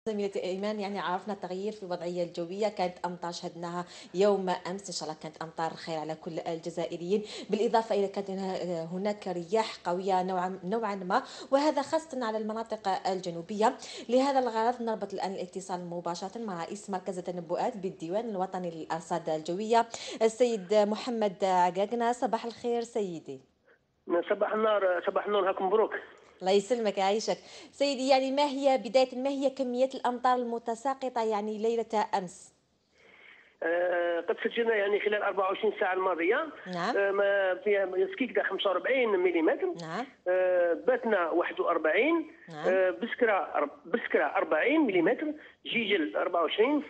زميلتي إيمان، يعني عرفنا تغيير في الوضعية الجوية، كانت أمطار شهدناها يوم أمس. إن شاء الله كانت أمطار خير على كل الجزائريين، بالإضافة إلى كانت هناك رياح قوية نوعا ما، وهذا خاصة على المناطق الجنوبية. لهذا الغرض نربط الآن الاتصال مباشرة مع رئيس مركز التنبؤات بالديوان الوطني للأرصاد الجوية، السيد محمد عقاقنا. صباح الخير سيدي. صباح النور، صباح النور، هاكم مبروك. الله يسلمك يعيشك سيدي. يعني ما هي كمية الأمطار المتساقطة يعني ليلة أمس؟ قد سجلنا يعني خلال 24 ساعة الماضية نعم. ما فيها سكيكدا 45 ملم. نعم. باتنا 41. نعم. بسكرة 40 ملم. جيجل 24.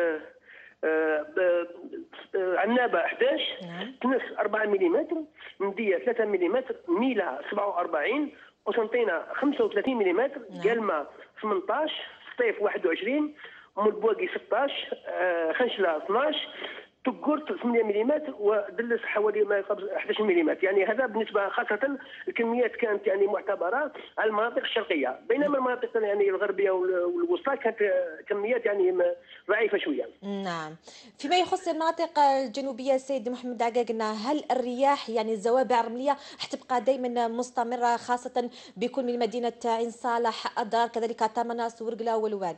عنابة 11. نعم. تنس 4 ملم. مندية 3 ملم. ميلا 47. قسنطينة 35 ملم. نعم. قلمة 18. سطيف 21. ام البواقي 16. خنشله 12. تقرت 8 ملم. ودلس حوالي ما يقرب 11 ملم. يعني هذا بالنسبه خاصه الكميات كانت يعني معتبره على المناطق الشرقيه، بينما المناطق يعني الغربيه والوسطى كانت كميات يعني ضعيفه شويه. نعم. فيما يخص المناطق الجنوبية سيد محمد عقاقنا، هل الرياح يعني الزوابع الرملية حتبقى دائما مستمرة، خاصة بكل من مدينة عين صالح، أدار، كذلك تامناس، ورقلة والواد؟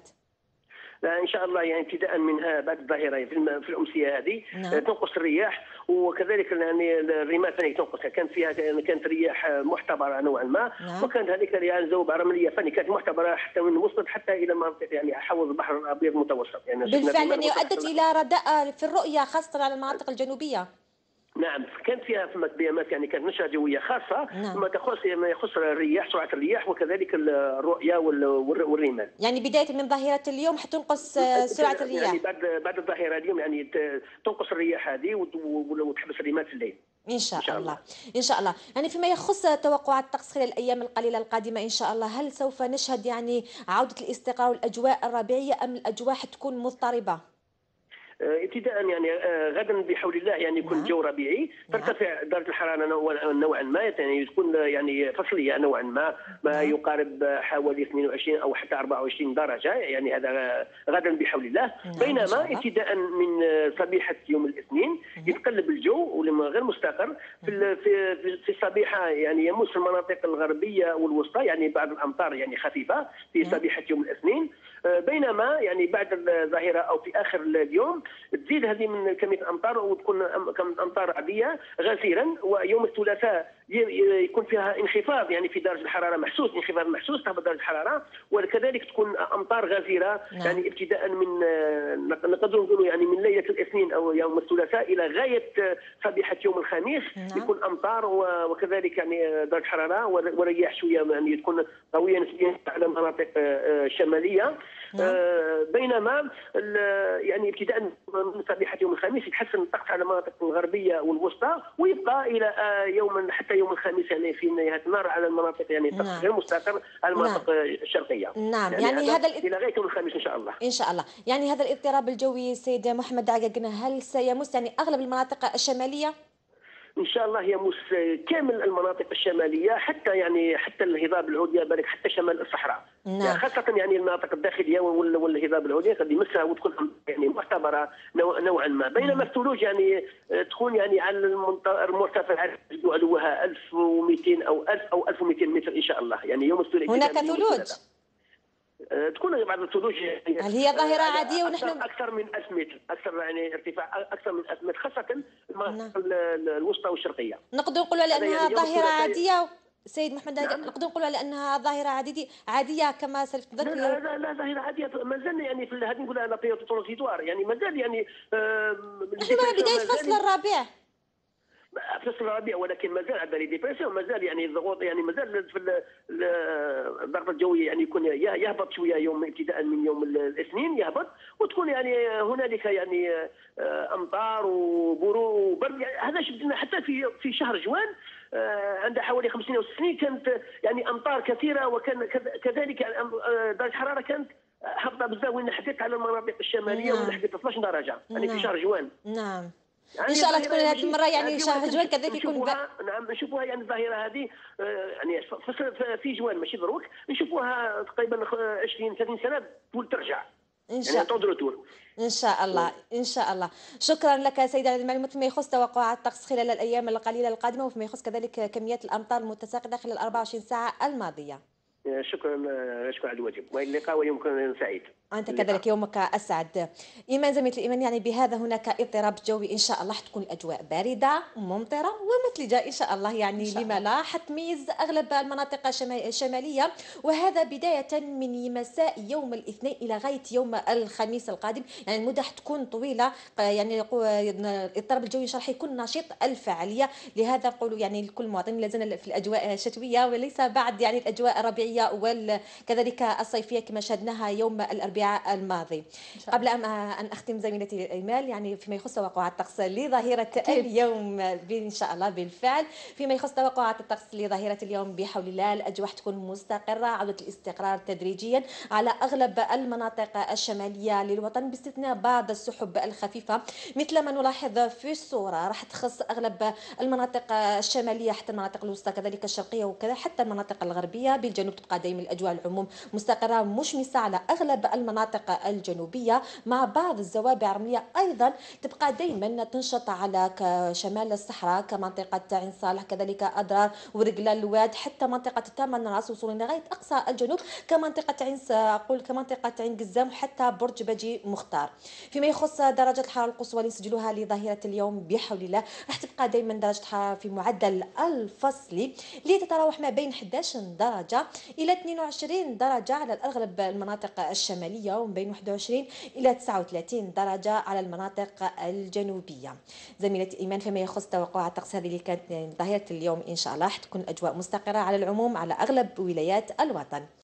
ان شاء الله يعني ابتداء منها بعد الظهيره في الامسيه هذه نعم. تنقص الرياح، وكذلك يعني الرمال ثاني تنقص. كانت رياح معتبره نوعا ما، نعم. وكانت هذيك الرياح زوبعه رمليه ثاني كانت معتبره حتى من وصلت حتى الى مناطق يعني حول البحر الابيض المتوسط. يعني شفنا بالفعل الرمال يعني وصلت أدت إلى رداء في الرؤية، خاصة على المناطق الجنوبية. نعم، كانت فيها ثم بيامات، يعني كانت نشره جويه خاصه نعم. ما يخص الرياح، سرعه الرياح، وكذلك الرؤيه والرمال. يعني بداية من ظهيرة اليوم حتنقص سرعة يعني الرياح. بعد الظهيره اليوم يعني تنقص الرياح هذه وتحبس الرمال في الليل إن ان شاء شاء الله. الله. إن شاء الله. يعني فيما يخص توقعات الطقس خلال الأيام القليلة القادمة إن شاء الله، هل سوف نشهد يعني عودة الاستقرار والأجواء الربيعية، أم الأجواء حتكون مضطربة؟ ابتداء يعني غدا بحول الله يعني يكون نعم. الجو ربيعي، نعم. ترتفع درجه الحراره نوعا ما، يعني تكون يعني فصليه نوعا ما نعم. يقارب حوالي 22 او حتى 24 درجه، يعني هذا غدا بحول الله. نعم إن شاء بينما الله. ابتداء من صبيحه يوم الاثنين مهم. يتقلب الجو ولما غير مستقر مهم. في الصبيحه، يعني يمس المناطق الغربيه والوسطى يعني بعض الامطار يعني خفيفه في نعم. صبيحه يوم الاثنين. بينما يعني بعد الظهيره او في اخر اليوم تزيد هذه من كميه الامطار وتكون كميه امطار عاديه غزيرا. ويوم الثلاثاء يكون فيها انخفاض يعني في درجه الحراره محسوس، انخفاض محسوس تهبط درجه الحراره، وكذلك تكون امطار غزيره. نعم. يعني ابتداء من نقدر نقول يعني من ليله الاثنين او يوم الثلاثاء الى غايه صبيحه يوم الخميس نعم. يكون امطار، وكذلك يعني درجه حراره ورياح شويه يعني تكون قويه نسبيا على المناطق الشماليه. نعم. بينما يعني ابتداء من صبيحه يوم الخميس يتحسن الطقس على المناطق الغربيه والوسطى، ويبقى الى يوم حتى يوم الخميس يعني في نهايه النهار على المناطق يعني الطقس نعم. غير مستقر على نعم. المناطق الشرقيه. نعم. يعني يعني هذا هذا الى غايه يوم الخميس ان شاء الله. إن شاء الله. يعني هذا الاضطراب الجوي سيد محمد عقاقنا، هل سيمس يعني أغلب المناطق الشمالية؟ ان شاء الله يمس كامل المناطق الشماليه، حتى الهضاب العليا، بالك حتى شمال الصحراء، يعني نعم. خاصه يعني المناطق الداخليه والهضاب العليا قد يمسها وتكون يعني معتبره نوعا ما. بينما الثلوج يعني تكون يعني على المرتفعات علوها 1200 او 1000 او 1200 متر ان شاء الله، يعني يوم الثلاثاء. هناك ثلوج؟ تكون بعض الثلوج هل هي ظاهرة عادية ونحن؟ اكثر من 1000 متر، اكثر يعني ارتفاع اكثر من 1000 متر، خاصه نعم. المناطق الوسطى والشرقيه. نقدر نقولوا على هذا أنها يعني يوم ظاهرة الثلاثاء. عادية سيد محمد نعم. نقدر نقولوا على أنها ظاهرة عادية كما سلفت لا ذكر. لا لا ظاهرة عادية مازال، يعني في هذه نقولها لا ترانزيتوار، يعني مازال يعني نحن مع بداية فصل مازال الربيع. فصل الربيع، ولكن مازال عندنا لي ديبرسيون، مازال يعني الضغوط، يعني مازال في الضغط الجوي يعني يكون يهبط شويه يوم ابتداء من يوم الاثنين يهبط، وتكون يعني هنالك يعني امطار وبرد. يعني هذا شفنا حتى في شهر جوان عند حوالي 65 كانت يعني امطار كثيره، وكان كذلك يعني درجه الحراره كانت هبطه بزاف، وين حكيت على المناطق الشماليه وين نعم. حكيت 12 درجه يعني في نعم. شهر جوان. نعم. ان يعني شاء الله تكون الظاهره هذه ماشي المره يعني هذه، شهر ولكن جوان كذلك يكون نشوفوها، نعم نشوفوها يعني الظاهره هذه يعني في جوان ماشي دروك، نشوفوها تقريبا 20 30 سنه تولي ترجع، ان يعني شاء طون دو روتور. إن شاء الله، إن شاء الله. شكرًا لك سيدي على المعلومات فيما يخص توقعات الطقس خلال الأيام القليلة القادمة، وفيما يخص كذلك كميات الأمطار المتساقطة خلال 24 ساعة الماضية. شكرا، اشكر على الواجب، والى اللقاء ويومكم سعيد. أنت كذلك اللقاء. يومك أسعد. إيمان زميلتي الإيمان يعني بهذا هناك اضطراب جوي إن شاء الله حتكون الأجواء باردة ممطرة ومثلجة إن شاء الله إن يعني شاء لما الله. لا حتميز أغلب المناطق الشمالية وهذا بداية من مساء يوم الاثنين إلى غاية يوم الخميس القادم يعني المدة حتكون طويلة يعني الاضطراب الجوي إن شاء الله حيكون نشيط الفعالية لهذا نقولوا يعني لكل مواطن لا زلنا في الأجواء الشتوية وليس بعد يعني الأجواء الربيعية وكذلك الصيفية كما شاهدناها يوم الأربعاء الماضي. إن شاء قبل الله. أن أختم زميلتي الإيمال يعني فيما يخص توقعات الطقس لظاهرة أكيد. اليوم إن شاء الله بالفعل فيما يخص توقعات الطقس لظاهرة اليوم بحول الله الأجواء تكون مستقرة عودة الاستقرار تدريجيا على أغلب المناطق الشمالية للوطن باستثناء بعض السحب الخفيفة مثل ما نلاحظ في الصورة راح تخص أغلب المناطق الشمالية حتى المناطق الوسطى كذلك الشرقية وكذا حتى المناطق الغربية بالجنوب تبقى دائما الأجواء العموم مستقرة مشمسة على أغلب المناطق الجنوبية مع بعض الزوابع الرملية أيضا تبقى دائما تنشط على شمال الصحراء كمنطقة عين صالح كذلك أضرار ورقلة الواد حتى منطقة تامن راس وصولا لغاية أقصى الجنوب كمنطقة أقول كمنطقة عين قزام حتى برج بجي مختار. فيما يخص درجة الحرارة القصوى اللي نسجلوها لظاهرة اليوم بحول الله راح تبقى دائما درجة الحرارة في معدل الفصلي اللي تتراوح ما بين 11 درجة إلى 22 درجة على الأغلب المناطق الشمالية ومن بين 21 إلى 39 درجة على المناطق الجنوبية. زميلتي إيمان فيما يخص توقعات الطقس هذه اللي كانت ظاهرة اليوم إن شاء الله حتكون أجواء مستقرة على العموم على أغلب ولايات الوطن.